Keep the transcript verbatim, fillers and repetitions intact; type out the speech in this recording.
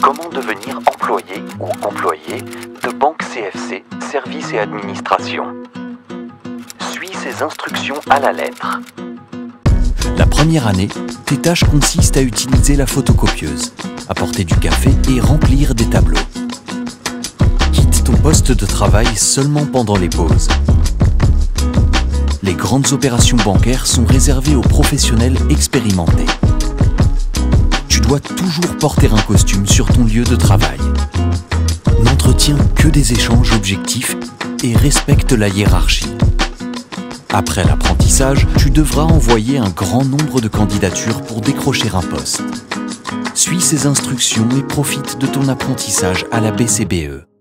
Comment devenir employé ou employé de Banque C F C, Services et Administration. Suis ces instructions à la lettre. La première année, tes tâches consistent à utiliser la photocopieuse, apporter du café et remplir des tableaux. Quitte ton poste de travail seulement pendant les pauses. Les grandes opérations bancaires sont réservées aux professionnels expérimentés. Tu dois toujours porter un costume sur ton lieu de travail. N'entretiens que des échanges objectifs et respecte la hiérarchie. Après l'apprentissage, tu devras envoyer un grand nombre de candidatures pour décrocher un poste. Suis ces instructions et profite de ton apprentissage à la B C B E.